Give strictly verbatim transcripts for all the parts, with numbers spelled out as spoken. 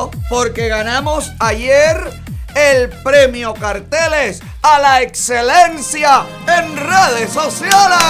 porque ganamos ayer el premio Carteles a la excelencia en redes sociales.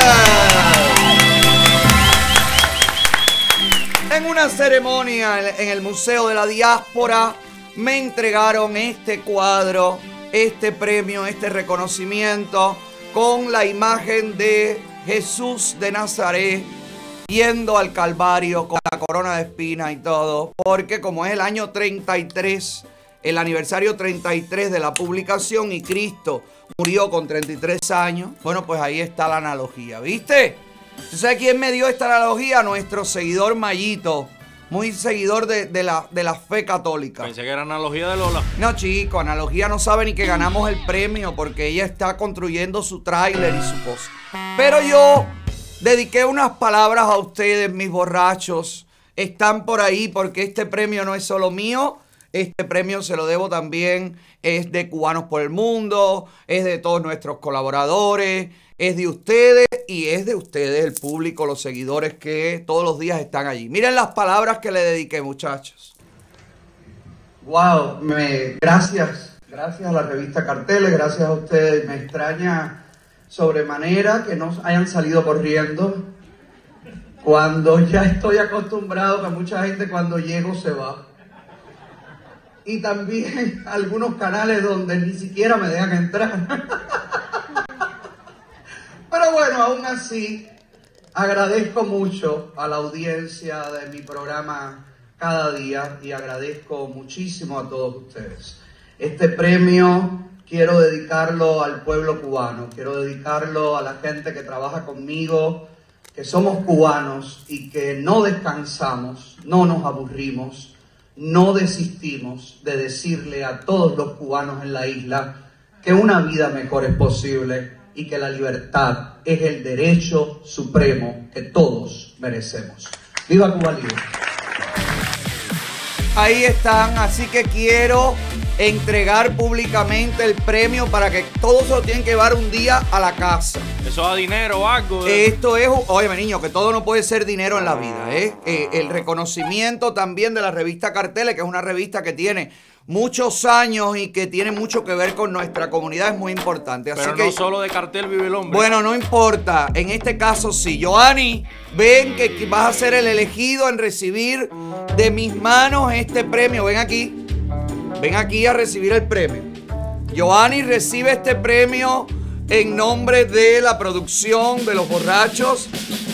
En una ceremonia en el Museo de la Diáspora me entregaron este cuadro, este premio, este reconocimiento con la imagen de Jesús de Nazaret yendo al Calvario con la corona de espinas y todo, porque como es el año treinta y tres, el aniversario treinta y tres de la publicación y Cristo murió con treinta y tres años, bueno, pues ahí está la analogía, ¿viste? ¿Tú sabes quién me dio esta analogía? Nuestro seguidor Mayito, muy seguidor de, de, la, de la fe católica. Pensé que era analogía de Lola. No, chico, analogía no sabe ni que ganamos el premio porque ella está construyendo su tráiler y su cosa. Pero yo dediqué unas palabras a ustedes, mis borrachos. Están por ahí porque este premio no es solo mío. Este premio se lo debo también, es de Cubanos por el Mundo, es de todos nuestros colaboradores, es de ustedes y es de ustedes, el público, los seguidores que todos los días están allí. Miren las palabras que le dediqué, muchachos. Wow, me, gracias, gracias a la revista Carteles, gracias a ustedes. Me extraña sobremanera que no hayan salido corriendo cuando ya estoy acostumbrado que mucha gente cuando llego se va. Y también algunos canales donde ni siquiera me dejan entrar. Pero bueno, aún así, agradezco mucho a la audiencia de mi programa cada día y agradezco muchísimo a todos ustedes. Este premio quiero dedicarlo al pueblo cubano, quiero dedicarlo a la gente que trabaja conmigo, que somos cubanos y que no descansamos, no nos aburrimos. No desistimos de decirle a todos los cubanos en la isla que una vida mejor es posible y que la libertad es el derecho supremo que todos merecemos. ¡Viva Cuba Libre! Ahí están, así que quiero entregar públicamente el premio para que todos se lo tienen que llevar un día a la casa. Eso da dinero o algo. ¿Eh? Esto es, óyeme niño, que todo no puede ser dinero en la vida, ¿eh? Eh, el reconocimiento también de la revista Carteles, que es una revista que tiene muchos años y que tiene mucho que ver con nuestra comunidad, es muy importante. Así Pero que, no solo de cartel vive el hombre. Bueno, no importa, en este caso sí. Joanny, ven que vas a ser el elegido en recibir de mis manos este premio. Ven aquí. Ven aquí a recibir el premio. Joanny recibe este premio en nombre de la producción de Los Borrachos.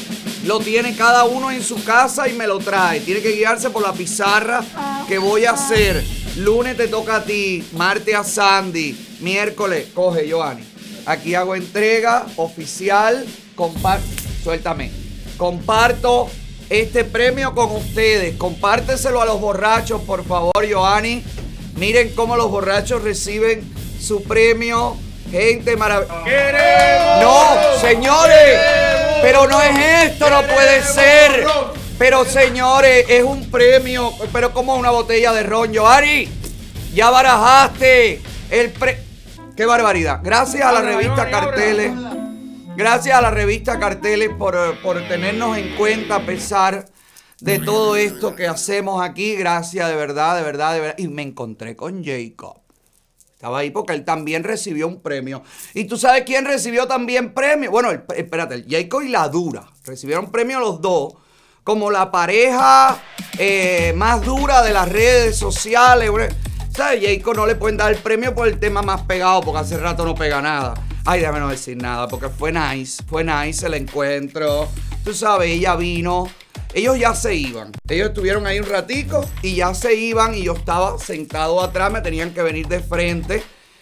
Lo tiene cada uno en su casa y me lo trae. Tiene que guiarse por la pizarra que voy a hacer. Lunes te toca a ti, martes a Sandy, miércoles, coge Joanny. Aquí hago entrega oficial. Comparto, suéltame. Comparto este premio con ustedes. Compárteselo a los borrachos, por favor, Joanny. Miren cómo los borrachos reciben su premio. Gente maravillosa. ¡Queremos! No, señores. ¡Queremos! Pero no es esto, no puede ser. Ron. Pero señores, es un premio. Pero como una botella de ron, Joanny. Ya barajaste el pre... ¡Qué barbaridad! Gracias a la revista Carteles. Gracias a la revista Carteles por, por tenernos en cuenta a pesar de todo esto que hacemos aquí. Gracias, de verdad, de verdad, de verdad. Y me encontré con Jacob. Estaba ahí porque él también recibió un premio. ¿Y tú sabes quién recibió también premio? Bueno, el, espérate, el Jacob y la Dura recibieron premio los dos como la pareja eh, más dura de las redes sociales. ¿Sabes? Jacob no le pueden dar el premio por el tema más pegado porque hace rato no pega nada. Ay, déjame no decir nada porque fue nice, fue nice el encuentro. Tú sabes, ella vino... Ellos ya se iban. Ellos estuvieron ahí un ratico y ya se iban y yo estaba sentado atrás, me tenían que venir de frente.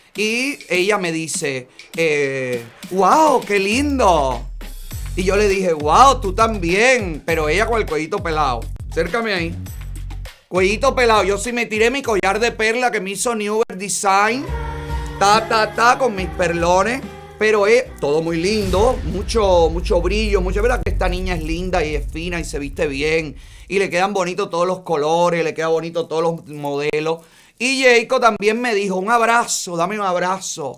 Y ella me dice, eh, wow, qué lindo. Y yo le dije, wow, tú también. Pero ella con el cuellito pelado. Acércame ahí. Cuellito pelado. Yo sí me tiré mi collar de perla que me hizo Newer Design. Ta, ta, ta, con mis perlones. Pero es todo muy lindo, mucho, mucho brillo, mucho, ¿verdad? Que esta niña es linda y es fina y se viste bien. Y le quedan bonitos todos los colores, le quedan bonitos todos los modelos. Y Jacob también me dijo, un abrazo, dame un abrazo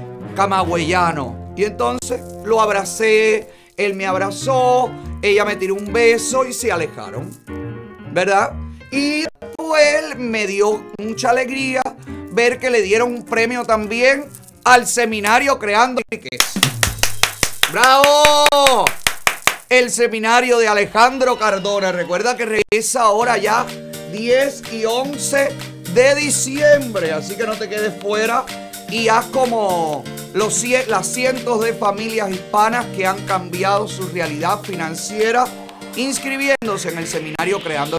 camagüeyano. Y entonces lo abracé, él me abrazó, ella me tiró un beso y se alejaron, ¿verdad? Y después pues me dio mucha alegría ver que le dieron un premio también al seminario Creando Riqueza. ¡Bravo! El seminario de Alejandro Cardona. Recuerda que regresa ahora ya diez y once de diciembre. Así que no te quedes fuera y haz como los, las cientos de familias hispanas que han cambiado su realidad financiera inscribiéndose en el seminario Creando